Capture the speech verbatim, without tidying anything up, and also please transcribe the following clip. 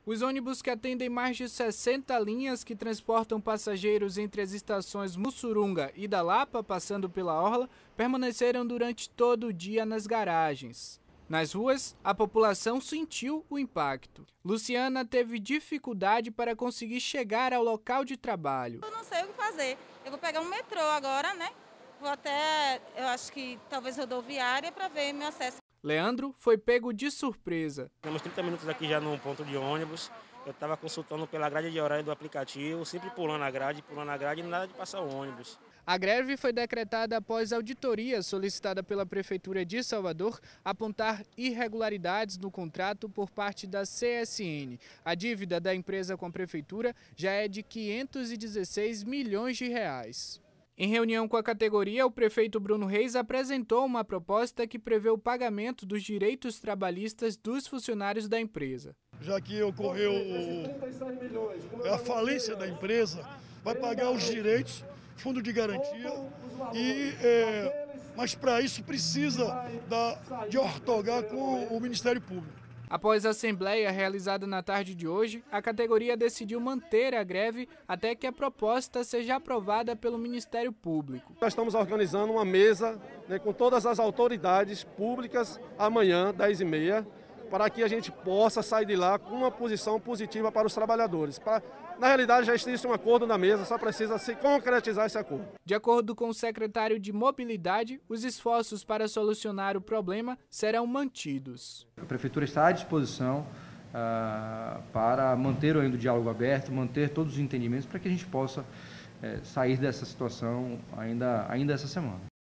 Os ônibus que atendem mais de sessenta linhas que transportam passageiros entre as estações Mussurunga e da Lapa, passando pela orla, permaneceram durante todo o dia nas garagens. Nas ruas, a população sentiu o impacto. Luciana teve dificuldade para conseguir chegar ao local de trabalho. Eu não sei o que fazer. Eu vou pegar um metrô agora, né? Vou até, eu acho que talvez rodoviária, para ver meu acesso. Leandro foi pego de surpresa. Temos trinta minutos aqui já no ponto de ônibus. Eu estava consultando pela grade de horário do aplicativo, sempre pulando a grade, pulando a grade e nada de passar o ônibus. A greve foi decretada após auditoria solicitada pela Prefeitura de Salvador apontar irregularidades no contrato por parte da C S N. A dívida da empresa com a Prefeitura já é de quinhentos e dezesseis milhões de reais. Em reunião com a categoria, o prefeito Bruno Reis apresentou uma proposta que prevê o pagamento dos direitos trabalhistas dos funcionários da empresa. Já que ocorreu a falência da empresa, vai pagar os direitos, fundo de garantia, e, é, mas para isso precisa da, de ortogar com o Ministério Público. Após a assembleia realizada na tarde de hoje, a categoria decidiu manter a greve até que a proposta seja aprovada pelo Ministério Público. Nós estamos organizando uma mesa, né, com todas as autoridades públicas amanhã, dez e meia, para que a gente possa sair de lá com uma posição positiva para os trabalhadores. Para, na realidade, já existe um acordo na mesa, só precisa se concretizar esse acordo. De acordo com o secretário de Mobilidade, os esforços para solucionar o problema serão mantidos. A Prefeitura está à disposição uh, para manter ainda o diálogo aberto, manter todos os entendimentos para que a gente possa uh, sair dessa situação ainda, ainda essa semana.